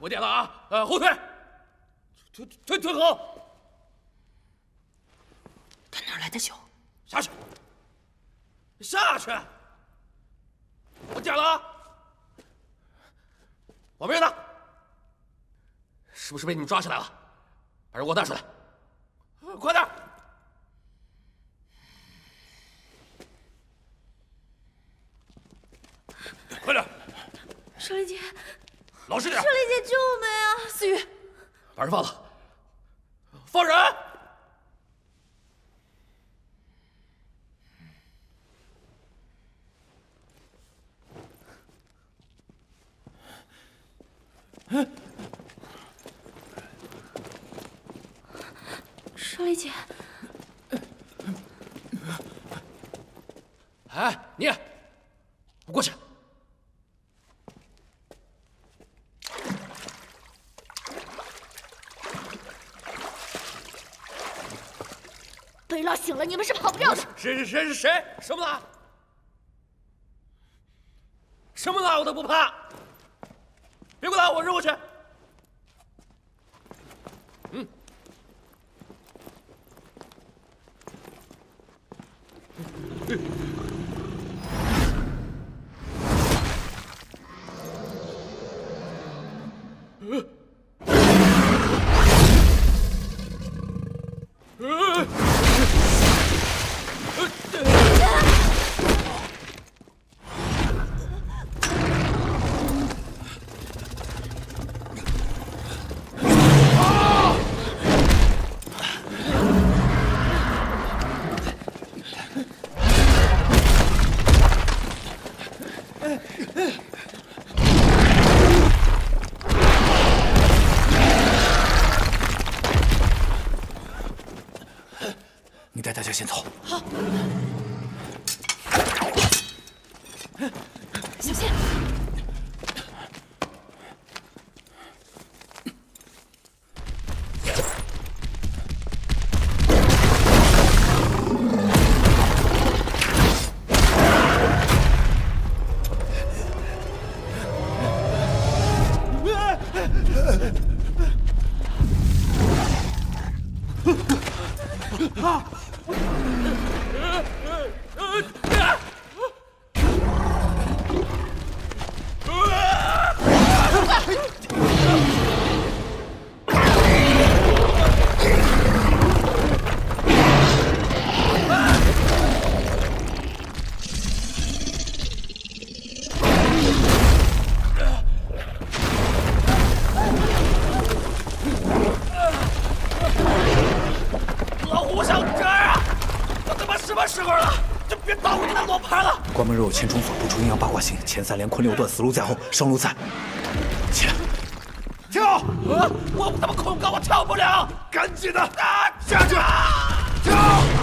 我点了啊！后退，退后。 他哪来的酒？ 下去，下去！我点了啊！王明呢？是不是被你们抓起来了？把人给我带出来！快点！快点！ 舍利姐， 老实点！ 舍利姐，救我们啊！思雨， 把人放了！放人！ 舍利姐， 哎，你，过去。 贝拉醒了，你们是跑不掉的。 谁？什么拉？什么拉我都不怕，别给我拉，我扔过去。 你带大家先走。 好。小心！ 关门若有千重锁，不出阴阳八卦形。前三连坤六断，死路在后，生路在。起来， 跳！我他妈恐高，我跳不了！赶紧的，下去！跳！